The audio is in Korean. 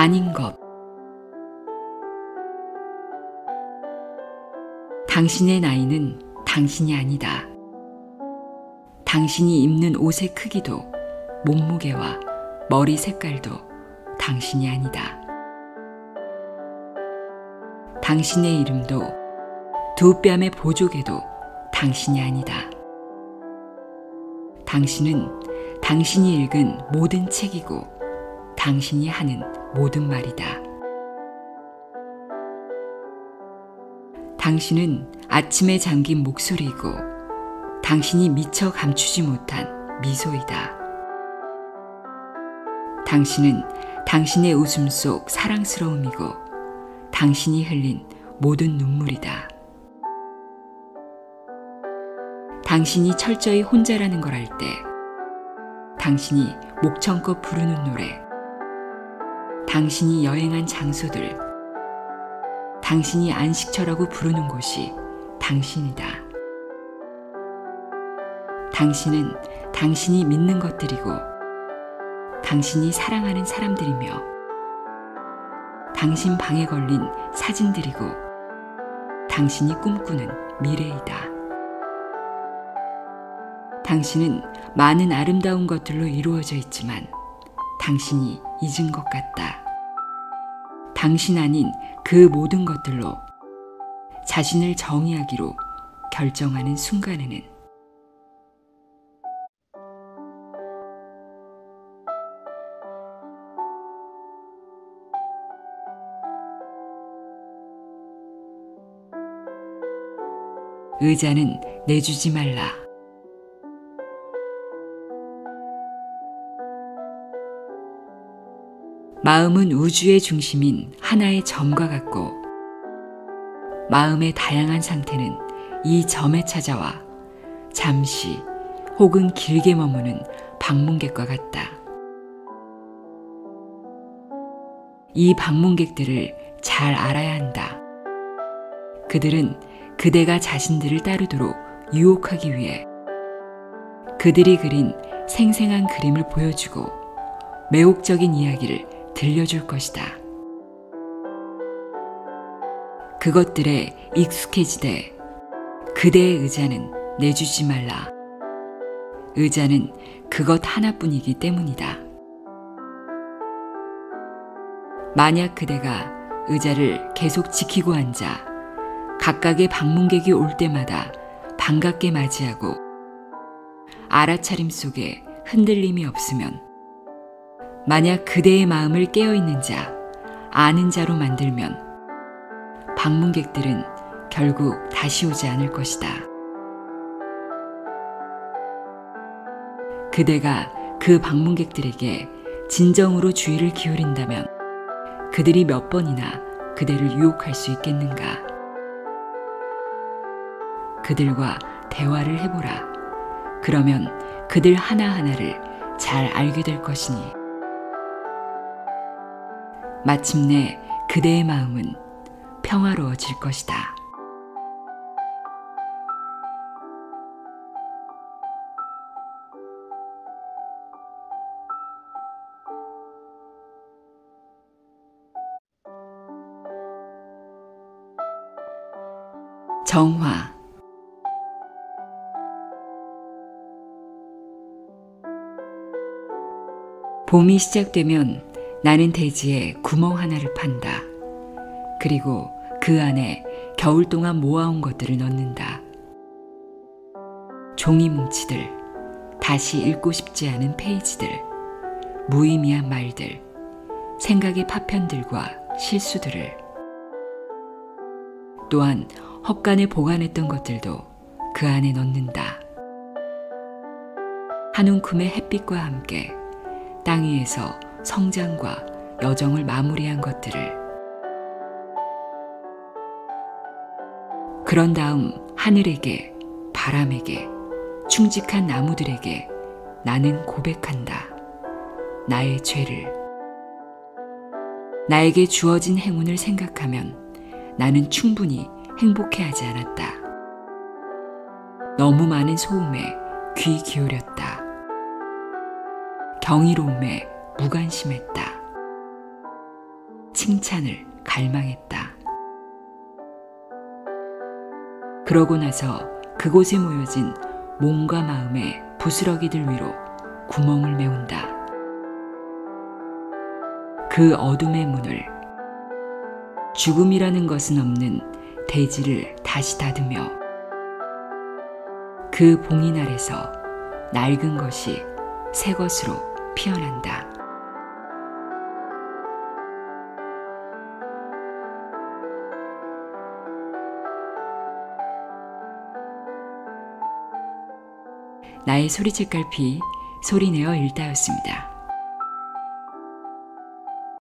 아닌 것. 당신의 나이는 당신이 아니다. 당신이 입는 옷의 크기도 몸무게와 머리 색깔도 당신이 아니다. 당신의 이름도 두 뺨의 보조개도 당신이 아니다. 당신은 당신이 읽은 모든 책이고 당신이 하는 모든 말이다. 당신은 아침에 잠긴 목소리이고 당신이 미처 감추지 못한 미소이다. 당신은 당신의 웃음 속 사랑스러움이고 당신이 흘린 모든 눈물이다. 당신이 철저히 혼자라는 걸 알 때 당신이 목청껏 부르는 노래, 당신이 여행한 장소들, 당신이 안식처라고 부르는 곳이 당신이다. 당신은 당신이 믿는 것들이고 당신이 사랑하는 사람들이며 당신 방에 걸린 사진들이고 당신이 꿈꾸는 미래이다. 당신은 많은 아름다운 것들로 이루어져 있지만 당신이 잊은 것 같다. 당신 아닌 그 모든 것들로 자신을 정의하기로 결정하는 순간에는 의자는 내주지 말라. 마음은 우주의 중심인 하나의 점과 같고 마음의 다양한 상태는 이 점에 찾아와 잠시 혹은 길게 머무는 방문객과 같다. 이 방문객들을 잘 알아야 한다. 그들은 그대가 자신들을 따르도록 유혹하기 위해 그들이 그린 생생한 그림을 보여주고 매혹적인 이야기를 들려줄 것이다. 그것들에 익숙해지되 그대의 의자는 내주지 말라. 의자는 그것 하나뿐이기 때문이다. 만약 그대가 의자를 계속 지키고 앉아 각각의 방문객이 올 때마다 반갑게 맞이하고 알아차림 속에 흔들림이 없으면 만약 그대의 마음을 깨어있는 자, 아는 자로 만들면 방문객들은 결국 다시 오지 않을 것이다. 그대가 그 방문객들에게 진정으로 주의를 기울인다면 그들이 몇 번이나 그대를 유혹할 수 있겠는가? 그들과 대화를 해보라. 그러면 그들 하나하나를 잘 알게 될 것이니 마침내 그대의 마음은 평화로워질 것이다. 정화. 봄이 시작되면 나는 대지에 구멍 하나를 판다. 그리고 그 안에 겨울 동안 모아온 것들을 넣는다. 종이 뭉치들, 다시 읽고 싶지 않은 페이지들, 무의미한 말들, 생각의 파편들과 실수들을, 또한 헛간에 보관했던 것들도 그 안에 넣는다. 한 움큼의 햇빛과 함께 땅 위에서 성장과 여정을 마무리한 것들을, 그런 다음 하늘에게, 바람에게, 충직한 나무들에게 나는 고백한다. 나의 죄를. 나에게 주어진 행운을 생각하면 나는 충분히 행복해하지 않았다. 너무 많은 소음에 귀 기울였다. 경이로움에 무관심했다. 칭찬을 갈망했다. 그러고 나서 그곳에 모여진 몸과 마음의 부스러기들 위로 구멍을 메운다. 그 어둠의 문을, 죽음이라는 것은 없는 대지를 다시 닫으며 그 봉인 아래서 낡은 것이 새 것으로 피어난다. 나의 소리책갈피 소리내어 읽다였습니다.